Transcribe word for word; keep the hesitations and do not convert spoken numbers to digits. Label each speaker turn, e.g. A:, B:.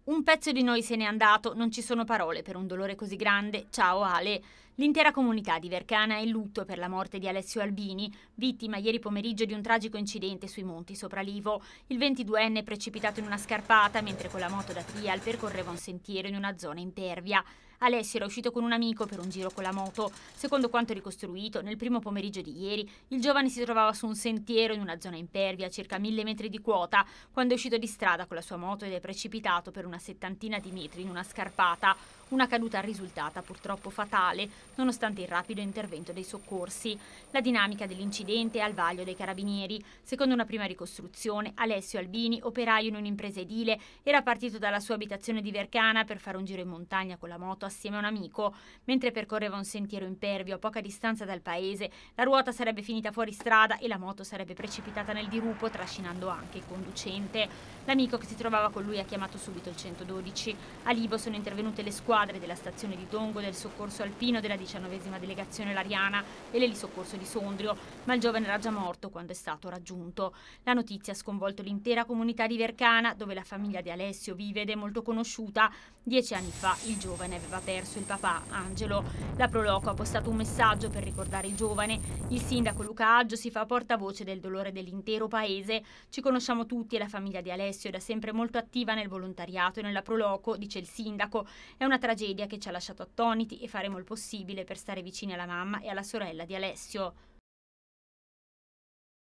A: Un pezzo di noi se n'è andato, non ci sono parole per un dolore così grande. Ciao Ale. L'intera comunità di Vercana è in lutto per la morte di Alessio Albini, vittima ieri pomeriggio di un tragico incidente sui monti Sopralivo. Il ventiduenne è precipitato in una scarpata mentre con la moto da trial percorreva un sentiero in una zona impervia. Alessio era uscito con un amico per un giro con la moto. Secondo quanto ricostruito, nel primo pomeriggio di ieri, il giovane si trovava su un sentiero in una zona impervia a circa mille metri di quota quando è uscito di strada con la sua moto ed è precipitato per una settantina di metri in una scarpata. Una caduta risultata purtroppo fatale, nonostante il rapido intervento dei soccorsi. La dinamica dell'incidente è al vaglio dei carabinieri. Secondo una prima ricostruzione, Alessio Albini, operaio in un'impresa edile, era partito dalla sua abitazione di Vercana per fare un giro in montagna con la moto assieme a un amico. Mentre percorreva un sentiero impervio a poca distanza dal paese, la ruota sarebbe finita fuori strada e la moto sarebbe precipitata nel dirupo, trascinando anche il conducente. L'amico che si trovava con lui ha chiamato subito il centododici. A Livo sono intervenute le squadre della stazione di Dongo, del soccorso alpino della diciannovesima delegazione Lariana e l'elisoccorso di Sondrio, ma il giovane era già morto quando è stato raggiunto. La notizia ha sconvolto l'intera comunità di Vercana, dove la famiglia di Alessio vive ed è molto conosciuta. Dieci anni fa il giovane aveva perso il papà, Angelo. La Proloco ha postato un messaggio per ricordare il giovane. Il sindaco Luca Aggio si fa portavoce del dolore dell'intero paese. Ci conosciamo tutti e la famiglia di Alessio è da sempre molto attiva nel volontariato e nella Proloco, dice il sindaco. È una tragedia che ci ha lasciato attoniti e faremo il possibile per stare vicini alla mamma e alla sorella di Alessio.